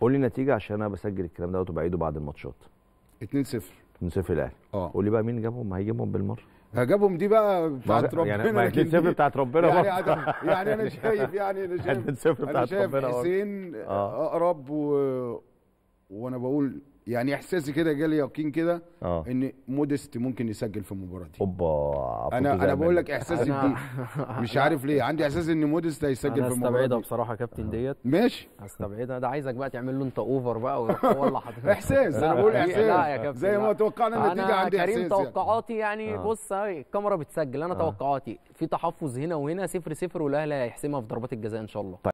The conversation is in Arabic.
قول لي نتيجه عشان انا بسجل الكلام دوت وبعيده بعد الماتشات. 2-0. 2-0 الاهلي. قول لي بقى مين جابهم، هيجيبهم بالمره. هجابهم دي بقى بتاعت ربنا يعني 2-0 بتاعت ربنا يعني انا شايف 2-0 بتاعت ربنا حسين اقرب وانا بقول يعني احساسي كده جالي يقين كده ان موديست ممكن يسجل في المباراه دي. اوبا انا بقول لك احساسي دي مش عارف ليه عندي احساس ان موديست هيسجل في المباراه دي. هستبعدها بصراحه كابتن ديت. ماشي هستبعدها، ده عايزك بقى تعمل له انت اوفر بقى ويروح هو حضرتك احساس. انا بقول احساس. لا يا كابتن زي ما توقعنا النتيجه عندي احساس. كريم توقعاتي يعني بص الكاميرا بتسجل. انا توقعاتي في تحفظ هنا وهنا 0-0 والاهلي هيحسمها في ضربات الجزاء ان شاء الله.